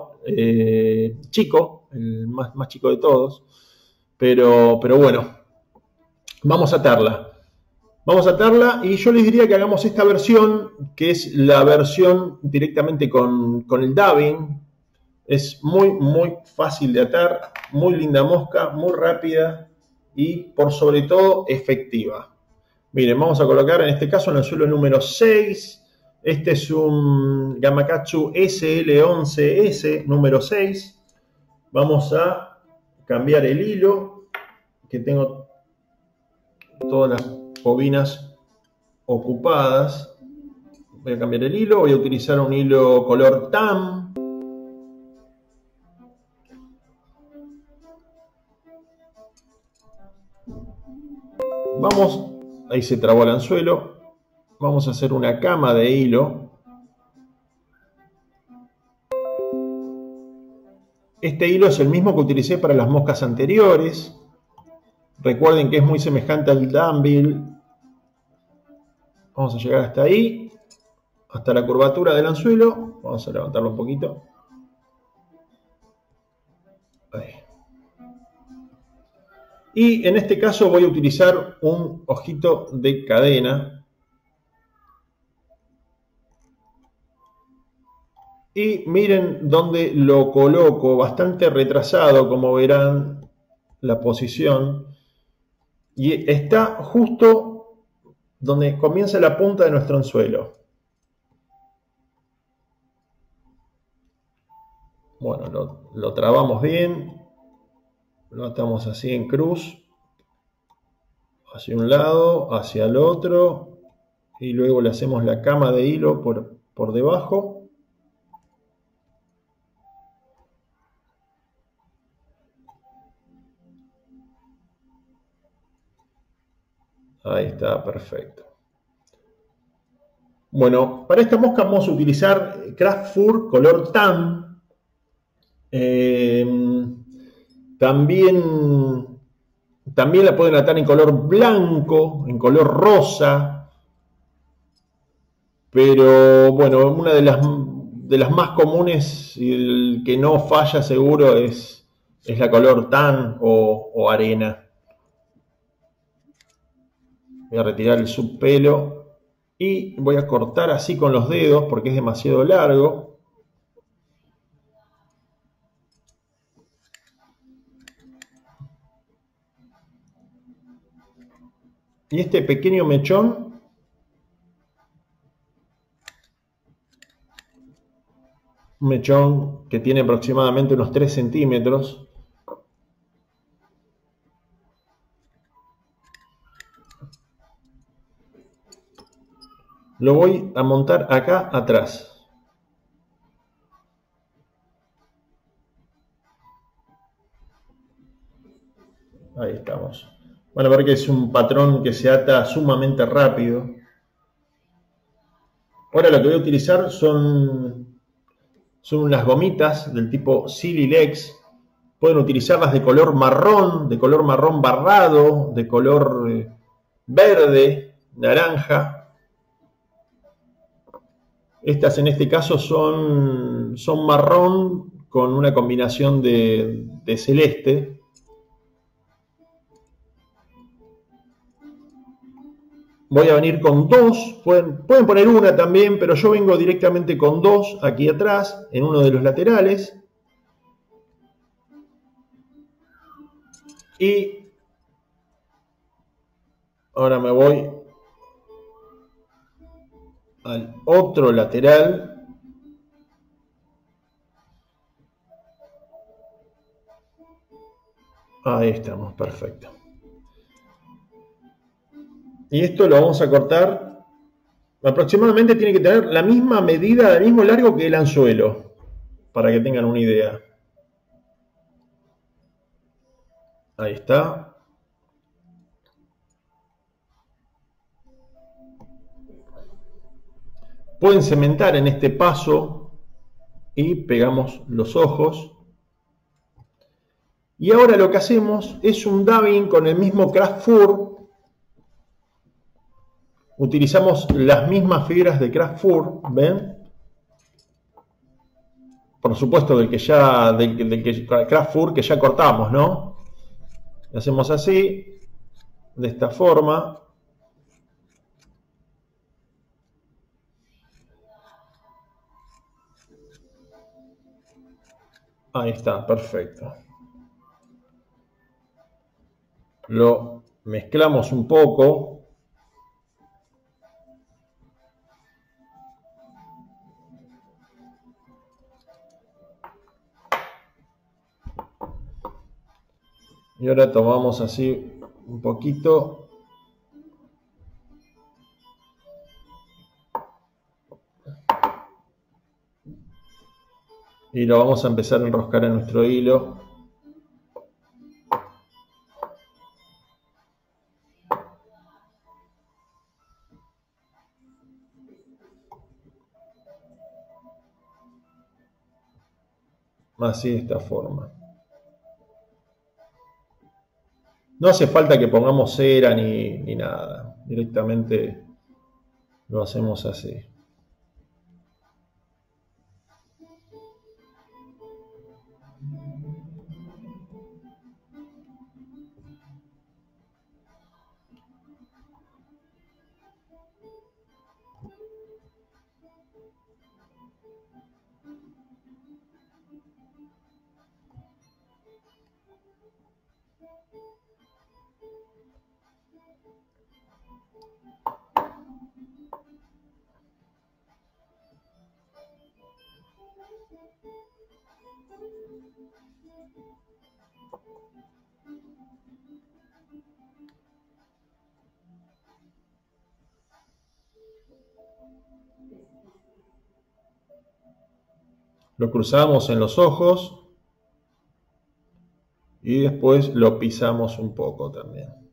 chico, el más chico de todos. Pero bueno, vamos a atarla. Vamos a atarla y yo les diría que hagamos esta versión, que es la versión directamente con el dubbing. Es muy fácil de atar, muy linda mosca, muy rápida y por sobre todo efectiva. Miren, vamos a colocar en este caso el anzuelo número 6. Este es un Gamakatsu SL11S número 6. Vamos a cambiar el hilo, que tengo todas las bobinas ocupadas. Voy a cambiar el hilo, voy a utilizar un hilo color TAM. Vamos, ahí se trabó el anzuelo. Vamos a hacer una cama de hilo. Este hilo es el mismo que utilicé para las moscas anteriores. Recuerden que es muy semejante al dumbbell. Vamos a llegar hasta ahí, hasta la curvatura del anzuelo. Vamos a levantarlo un poquito. Ahí. Y en este caso voy a utilizar un ojito de cadena. Y miren dónde lo coloco, bastante retrasado, como verán la posición. Y está justo donde comienza la punta de nuestro anzuelo. Bueno, lo trabamos bien, lo atamos así en cruz, hacia un lado, hacia el otro, y luego le hacemos la cama de hilo por debajo. Ahí está, perfecto. Bueno, para esta mosca vamos a utilizar Craft Fur color tan. También la pueden atar en color blanco, en color rosa, pero bueno, una de las más comunes y el que no falla seguro es la color tan o arena. Voy a retirar el subpelo y voy a cortar así con los dedos porque es demasiado largo. Y este pequeño mechón un mechón que tiene aproximadamente unos 3 centímetros. Lo voy a montar acá atrás. Ahí estamos. Van a ver que es un patrón que se ata sumamente rápido. Ahora lo que voy a utilizar son unas gomitas del tipo Silly Legs. Pueden utilizarlas de color marrón barrado, de color verde, naranja. Estas en este caso son marrón con una combinación de celeste. Voy a venir con dos, pueden poner una también, pero yo vengo directamente con dos aquí atrás, en uno de los laterales. Y ahora me voy al otro lateral. Ahí estamos, perfecto. Y esto lo vamos a cortar, aproximadamente tiene que tener la misma medida, el mismo largo que el anzuelo, para que tengan una idea. Ahí está. Pueden cementar en este paso y pegamos los ojos. Y ahora lo que hacemos es un dabbing con el mismo Craft Fur. Utilizamos las mismas fibras de Craft Fur, ¿ven? Por supuesto del Craft Fur que ya cortamos, ¿no? Lo hacemos así, de esta forma. Ahí está, perfecto. Lo mezclamos un poco. Y ahora tomamos así un poquito. Y lo vamos a empezar a enroscar en nuestro hilo. Así de esta forma. No hace falta que pongamos cera ni nada. Directamente lo hacemos así. Lo cruzamos en los ojos y después lo pisamos un poco también.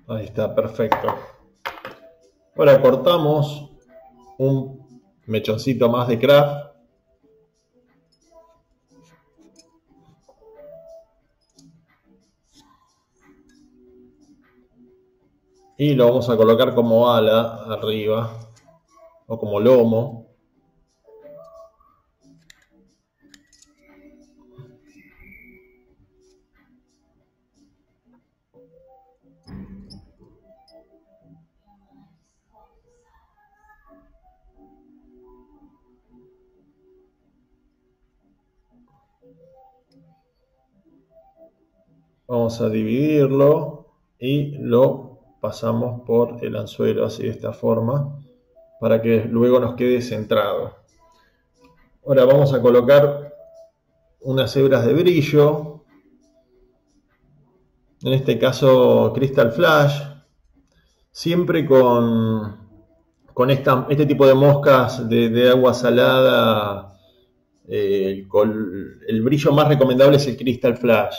Ahí está, perfecto. Ahora cortamos un mechoncito más de craft. Y lo vamos a colocar como ala arriba o como lomo. Vamos a dividirlo y lo pasamos por el anzuelo así de esta forma para que luego nos quede centrado. Ahora vamos a colocar unas hebras de brillo, en este caso Crystal Flash, siempre con este tipo de moscas de agua salada. El brillo más recomendable es el Crystal Flash.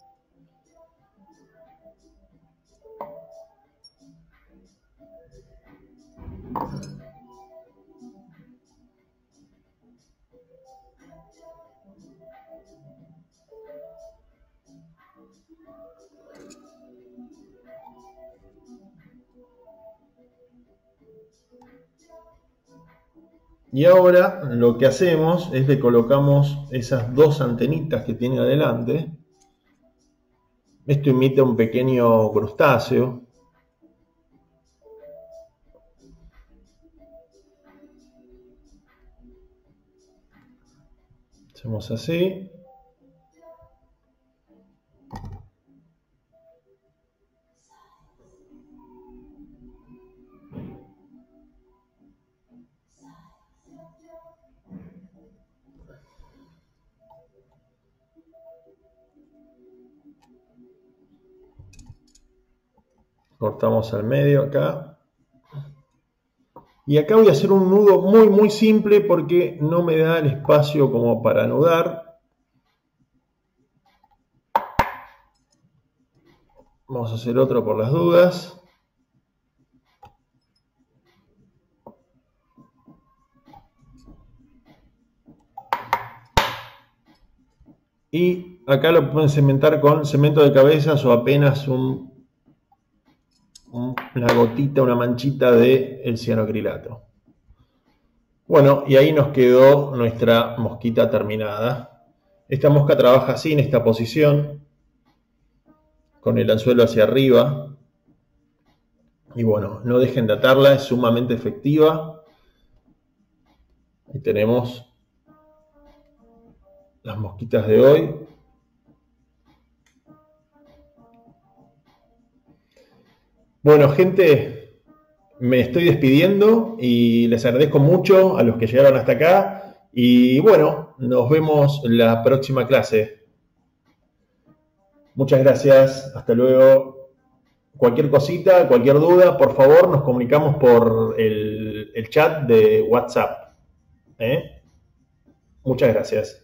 Y ahora lo que hacemos es le colocamos esas dos antenitas que tiene adelante. Esto imita un pequeño crustáceo. Hacemos así. Cortamos al medio acá. Y acá voy a hacer un nudo muy simple porque no me da el espacio como para anudar. Vamos a hacer otro por las dudas. Y acá lo pueden cementar con cemento de cabezas o apenas una gotita, una manchita de el cianoacrilato. Bueno, y ahí nos quedó nuestra mosquita terminada. Esta mosca trabaja así, en esta posición, con el anzuelo hacia arriba. Y bueno, no dejen de atarla, es sumamente efectiva. Ahí tenemos las mosquitas de hoy. Bueno, gente, me estoy despidiendo y les agradezco mucho a los que llegaron hasta acá. Y bueno, nos vemos en la próxima clase. Muchas gracias, hasta luego. Cualquier cosita, cualquier duda, por favor, nos comunicamos por el chat de WhatsApp. Muchas gracias.